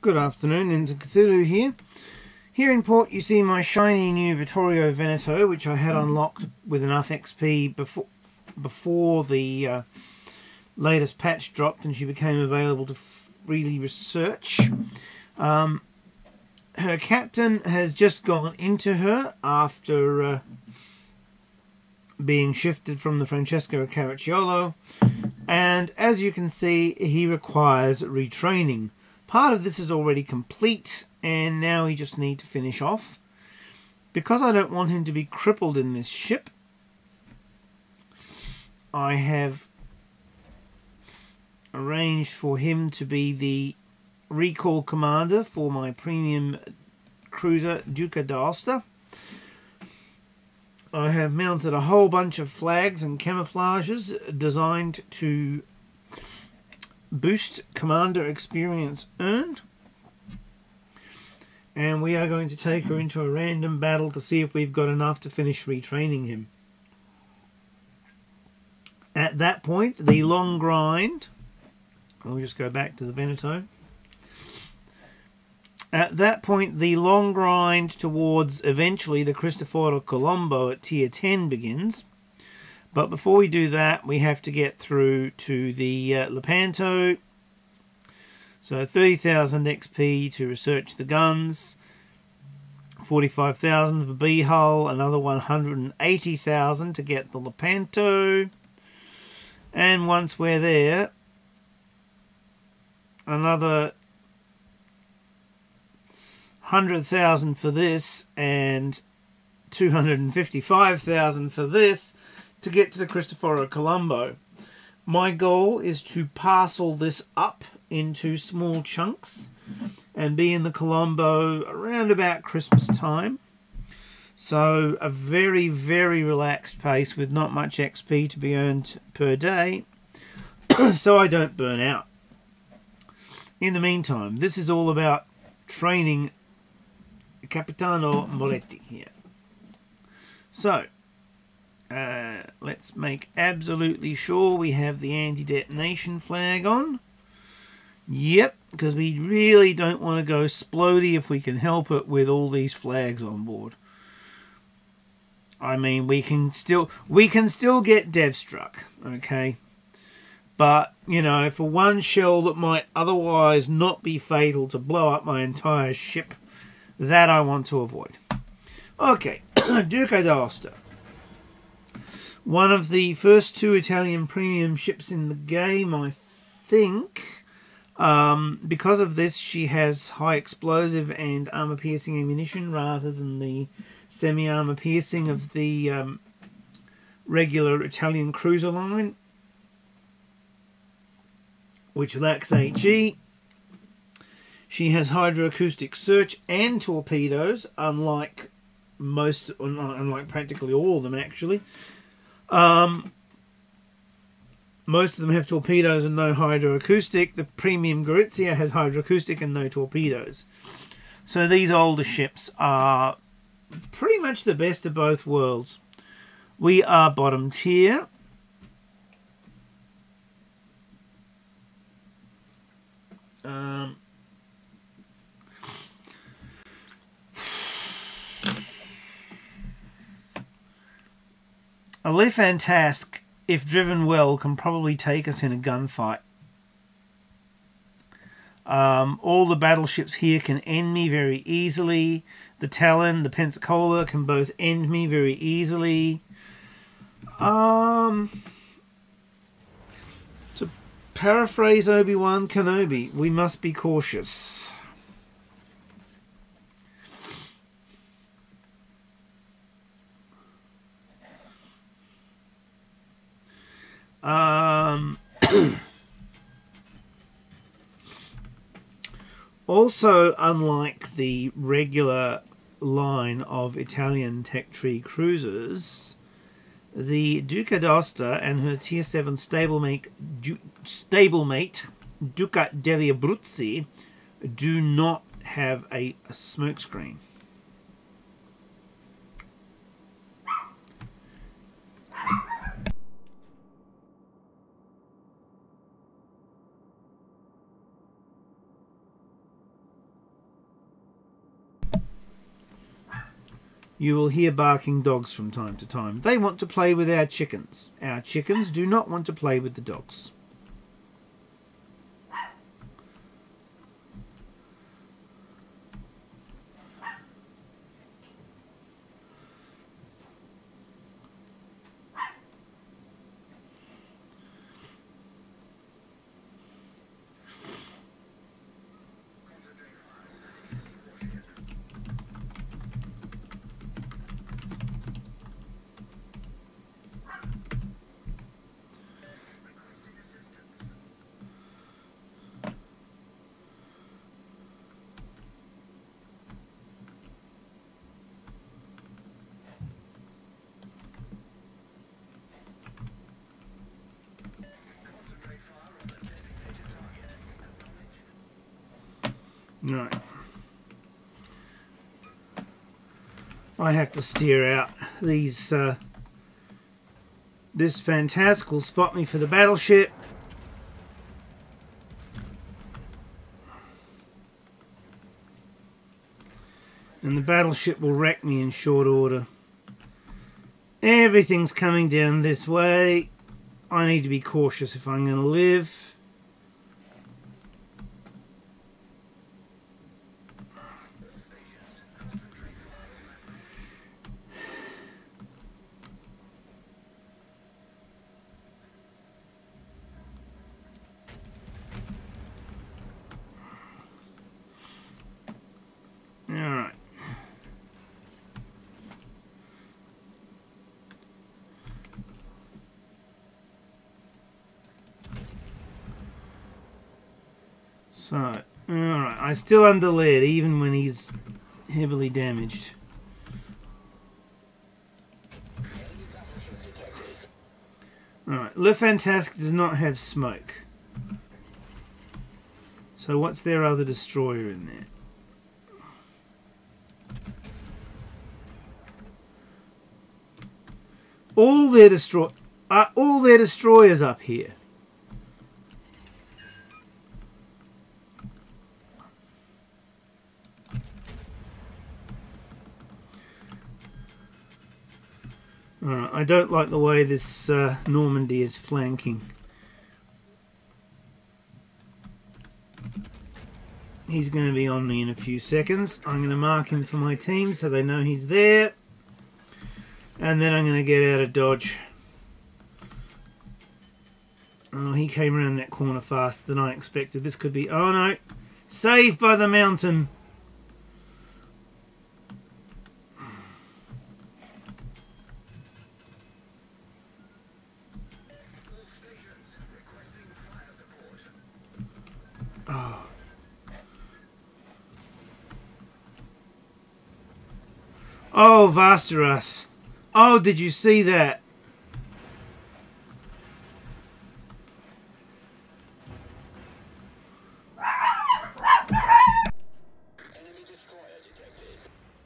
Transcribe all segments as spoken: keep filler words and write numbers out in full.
Good afternoon, Into Cthulhu here. Here in port you see my shiny new Vittorio Veneto, which I had unlocked with enough X P before before the uh, latest patch dropped and she became available to freely research. Um, her captain has just gone into her after uh, being shifted from the Francesco Caracciolo, and as you can see he requires retraining. Part of this is already complete and now we just need to finish off. Because I don't want him to be crippled in this ship, I have arranged for him to be the recall commander for my premium cruiser Duca d'Aosta. I have mounted a whole bunch of flags and camouflages designed to boost commander experience earned. And we are going to take her into a random battle to see if we've got enough to finish retraining him. At that point, the long grind... I'll just go back to the Veneto. At that point, the long grind towards eventually the Cristoforo Colombo at tier ten begins. But before we do that, we have to get through to the uh, Lepanto. So thirty thousand X P to research the guns. forty-five thousand for B-hull. Another one hundred eighty thousand to get the Lepanto. And once we're there, another one hundred thousand for this and two hundred fifty-five thousand for this to get to the Cristoforo Colombo. My goal is to parcel this up into small chunks and be in the Colombo around about Christmas time. So a very, very relaxed pace with not much X P to be earned per day so I don't burn out. In the meantime, this is all about training Capitano Moretti here. So, uh, let's make absolutely sure we have the anti-detonation flag on. Yep, because we really don't want to go splody if we can help it with all these flags on board. I mean, we can still we can still get dev struck, okay? But, you know, for one shell that might otherwise not be fatal to blow up my entire ship, that I want to avoid. Okay, Duca d'Aosta. One of the first two Italian premium ships in the game, I think. Um, because of this, she has high explosive and armor-piercing ammunition rather than the semi-armor piercing of the um, regular Italian cruiser line, which lacks H E. She has hydroacoustic search and torpedoes, unlike most, unlike practically all of them actually. Um, most of them have torpedoes and no hydroacoustic. The premium Gorizia has hydroacoustic and no torpedoes. So these older ships are pretty much the best of both worlds. We are bottom tier. Um... A Lefantask, if driven well, can probably take us in a gunfight. Um, all the battleships here can end me very easily. The Talon, the Pensacola can both end me very easily. Um, to paraphrase Obi-Wan Kenobi, we must be cautious. Um, also, unlike the regular line of Italian tech tree cruisers, the Duca d'Aosta and her tier seven stablemate, du stablemate Duca degli Abruzzi do not have a, a smokescreen. You will hear barking dogs from time to time. They want to play with our chickens. Our chickens do not want to play with the dogs. Right. I have to steer out these. Uh, this fantastical spot me for the battleship. And the battleship will wreck me in short order. Everything's coming down this way. I need to be cautious if I'm going to live. Alright. So, alright. I'm still under lead even when he's heavily damaged. Alright. Le Fantasque does not have smoke. So what's their other destroyer in there? All their destroy uh, all their destroyers up here. Alright, I don't like the way this uh, Normandy is flanking. He's going to be on me in a few seconds. I'm going to mark him for my team so they know he's there. And then I'm going to get out of dodge. Oh, he came around that corner faster than I expected. This could be... Oh, no. Saved by the mountain. Oh. Oh, Vasteras. Oh, did you see that? Enemy destroyer detected.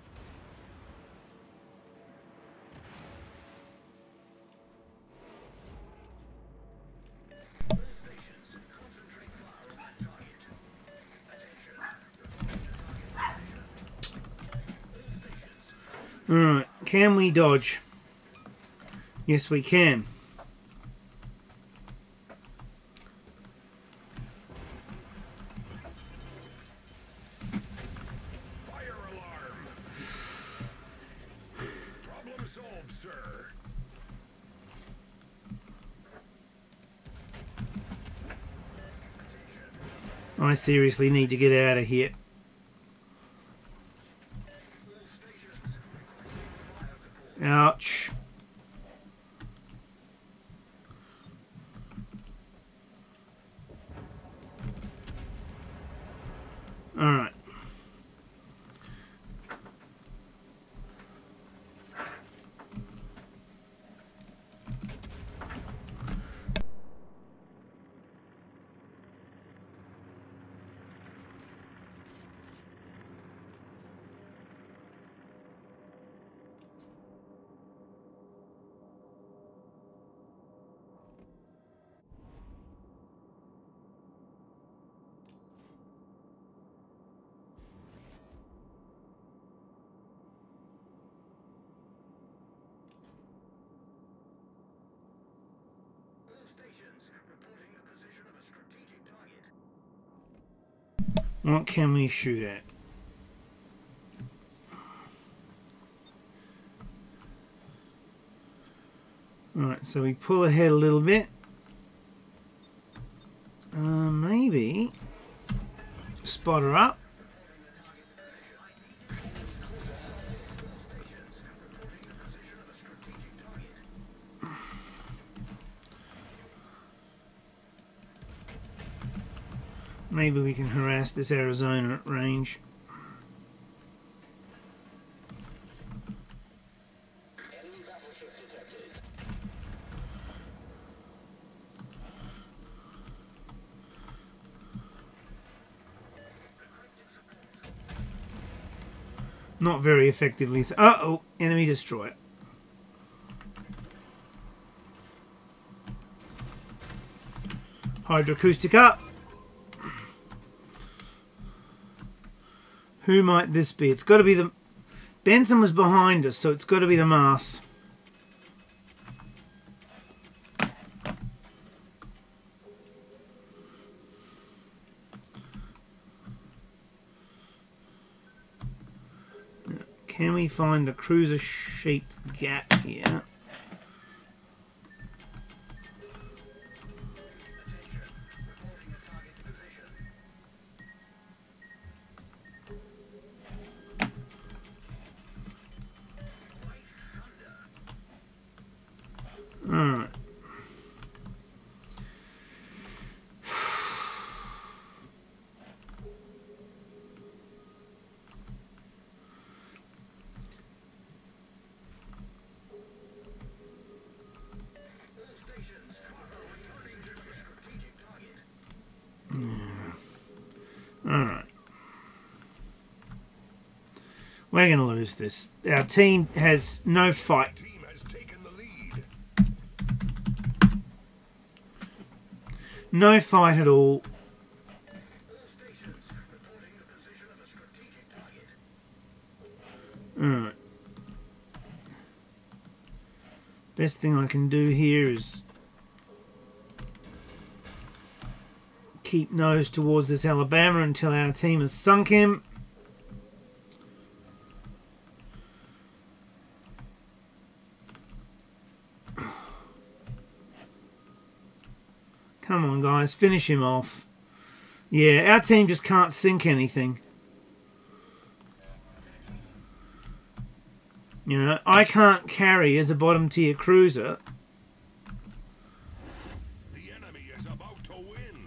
All stations, concentrate fire on that target. Attention. Target position. All stations. Alright, can we dodge? Yes, we can. Fire alarm. Problem solved, sir. I seriously need to get out of here. All stations requesting fire support. Ouch. Alright. stations. Reporting the position of a strategic target. What can we shoot at? Alright, so we pull ahead a little bit. Uh, maybe spot her up. Maybe we can harass this Arizona at range. Enemy battleship detected. Not very effectively. Uh oh, enemy destroyer. Hydroacoustic up. Who might this be? It's got to be the... Benson was behind us, so it's got to be the Mars. Can we find the cruiser-shaped gap here? Alright. All stations. Returning to the strategic target. Alright. We're going to lose this. Our team has no fight. Team has taken the lead. No fight at all. All stations. Reporting the position of a strategic target. Alright. Best thing I can do here is keep nose towards this Alabama until our team has sunk him. Come on, guys, finish him off. Yeah, our team just can't sink anything. You know, I can't carry as a bottom tier cruiser. The enemy is about to win.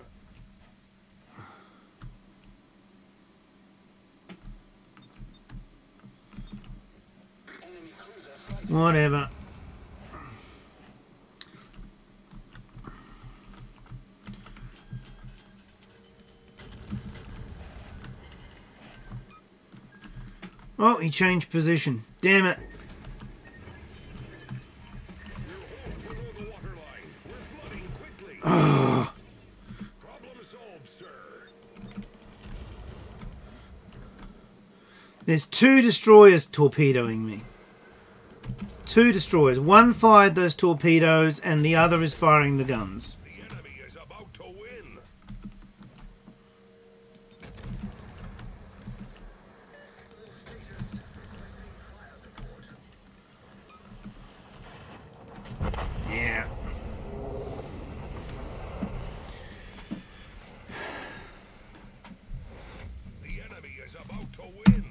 Enemy cruiser sighted. Whatever. Oh, he changed position. Damn it. Below the waterline. We're flooding quickly. Problem solved, sir. There's two destroyers torpedoing me. Two destroyers. One fired those torpedoes and the other is firing the guns. The enemy is about to win. All stations requesting fire support. Yeah. The enemy is about to win.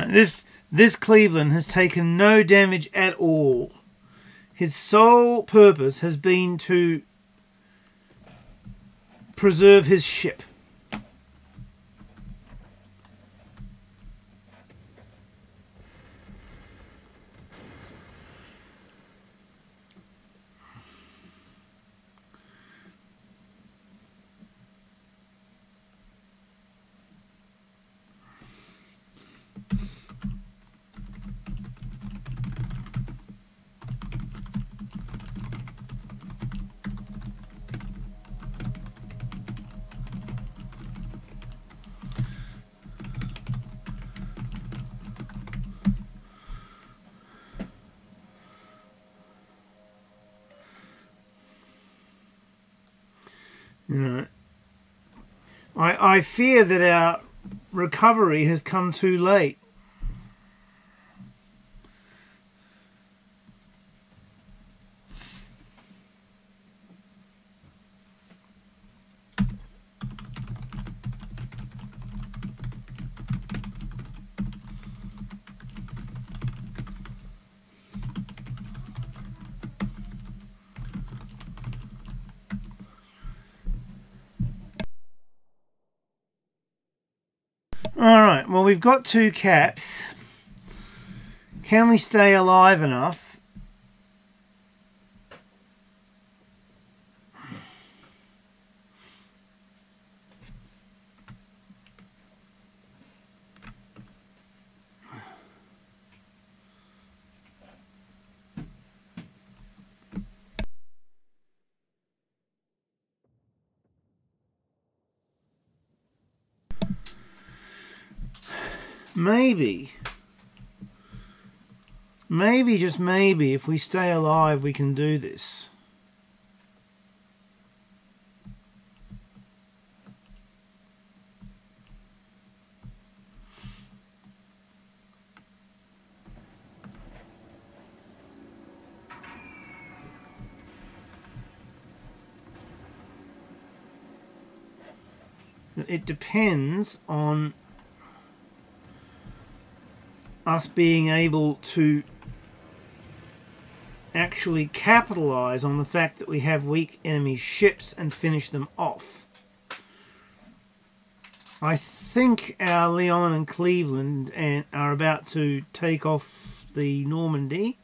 Right, this this Cleveland has taken no damage at all. His sole purpose has been to preserve his ship. You know, I, I fear that our recovery has come too late. Alright, well, we've got two caps. Can we stay alive enough? Maybe. Maybe, just maybe, if we stay alive, we can do this. It depends on us being able to actually capitalize on the fact that we have weak enemy ships and finish them off. I think our Leon and Cleveland and are about to take off the Normandy.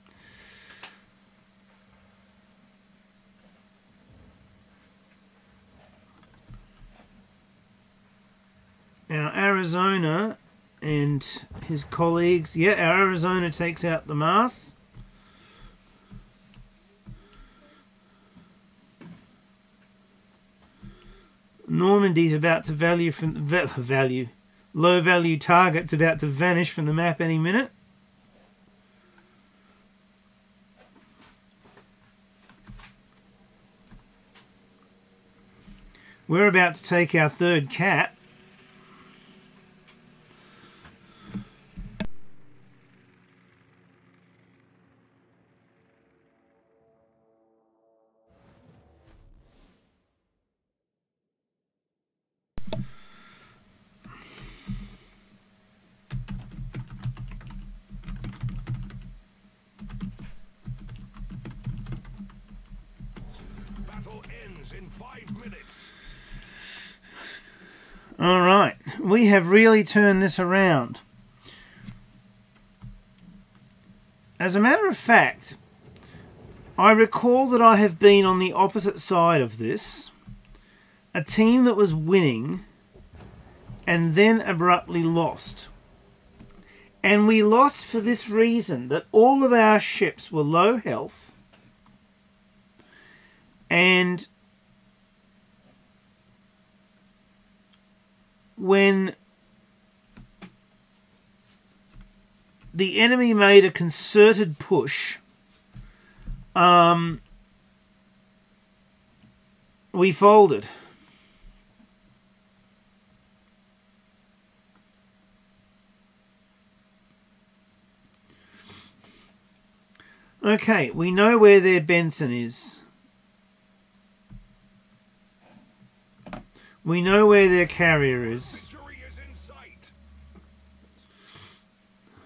Our Arizona and his colleagues, yeah, our Arizona takes out the masts. Normandy's about to value from value, low value target's about to vanish from the map any minute. We're about to take our third cap. Battle ends in five minutes. All right, we have really turned this around. As a matter of fact, I recall that I have been on the opposite side of this, a team that was winning and then abruptly lost. And we lost for this reason, that all of our ships were low health and when the enemy made a concerted push, um, we folded. Okay, we know where their Benson is. We know where their carrier is. Victory is in sight.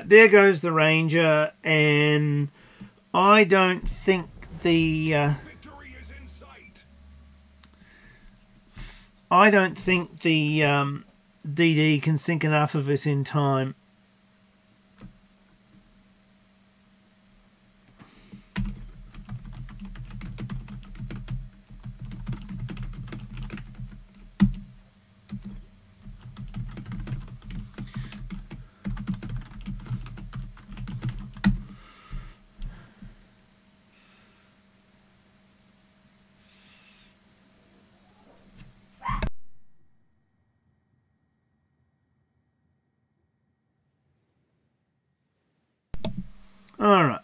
there goes the Ranger, and I don't think the uh, Victory is in sight. I don't think the um, D D can sink enough of us in time. All right.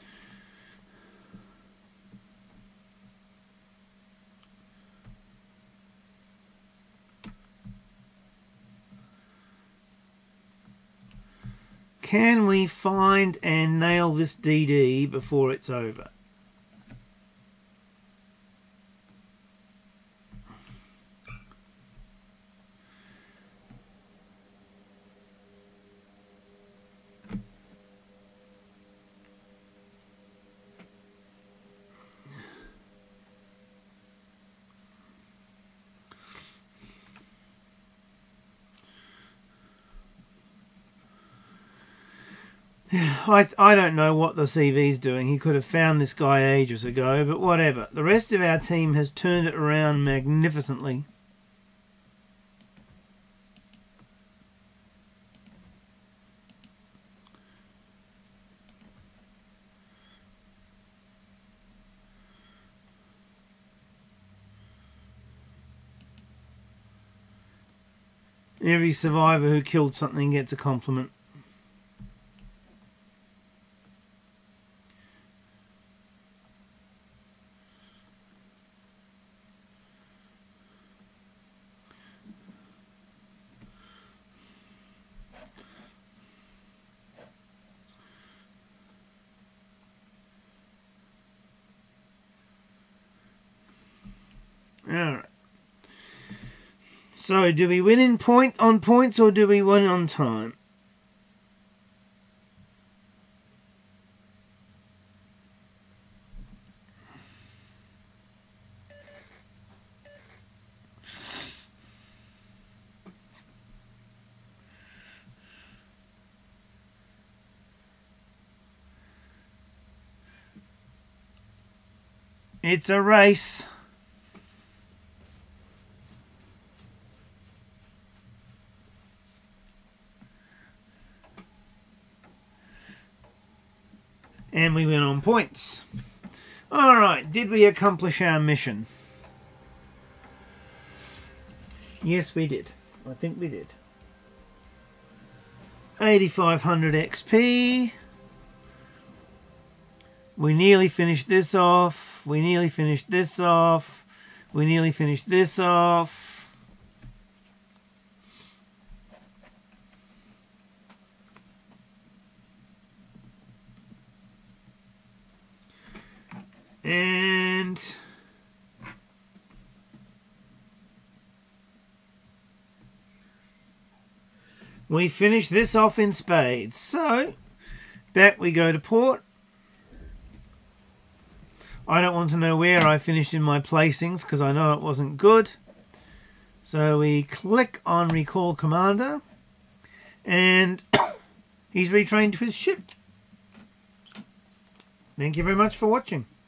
Can we find and nail this D D before it's over? I, I don't know what the C V's doing. He could have found this guy ages ago, but whatever. The rest of our team has turned it around magnificently. Every survivor who killed something gets a compliment. Alright. So, do we win in point on points or do we win on time? It's a race. And we win on points. Alright, did we accomplish our mission? Yes, we did. I think we did. eighty-five hundred X P. We nearly finished this off. We nearly finished this off. We nearly finished this off. And we finish this off in spades. So back we go to port. I don't want to know where I finished in my placings because I know it wasn't good. So we click on recall commander and he's retrained to his ship. Thank you very much for watching.